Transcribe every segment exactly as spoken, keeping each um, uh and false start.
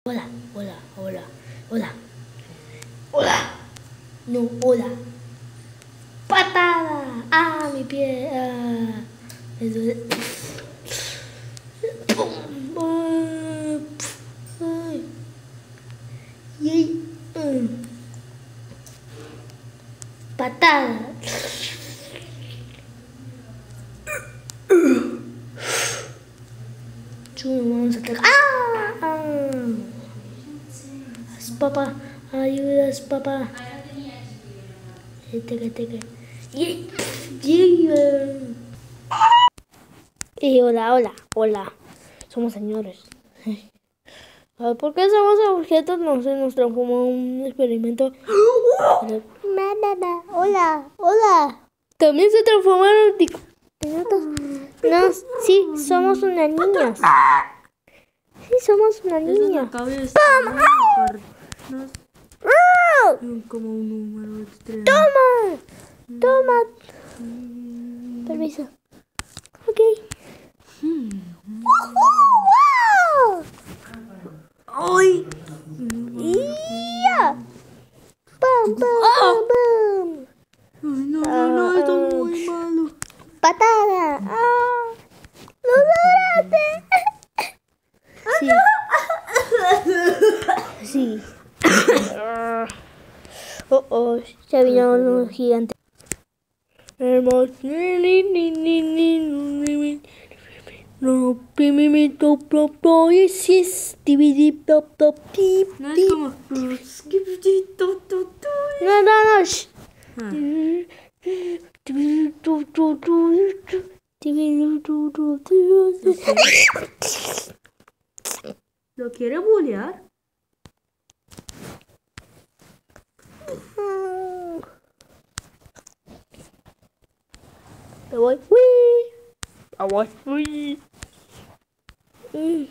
Hola, hola, hola, hola. Hola. No, hola. Patada. Ah, mi pie. Ah. Entonces. Ay. Y mm. Patada. Vamos a atacar. ¡Ah! Papá, ayudas, papá. Teca, teca. Y, y hola, hola, hola. Somos señores. ¿Por qué somos objetos? No sé, nos transformó en un experimento. Hola, hola. También se transformaron en No, sí, somos unas niñas. Sí, somos una niña. Como un número extremo. Toma, toma. Permiso. Ok. ¡Ay! ¡Ya! ¡Pam, pam, pam, pam! No, no, no, esto es muy malo. ¡Patada! ¡Ah! ¡No lograste! Sí. Sí. Oh, oh, ya vinieron unos gigantes. No, pimimito, plop, plop, yes, yes, tibidi, plop, plop, tip, No es como... No, no, no, shh. Ah. ¿Lo quiere bullear? Me voy. Uy. Me voy. Uy. Mm.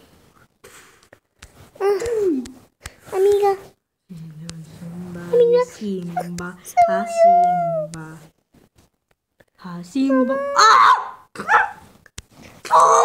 Ah. Amiga. Amiga. Simba. A Simba. A Simba. ¡Ah!